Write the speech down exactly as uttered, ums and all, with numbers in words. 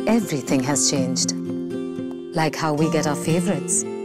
everything has changed. Like how we get our favorites,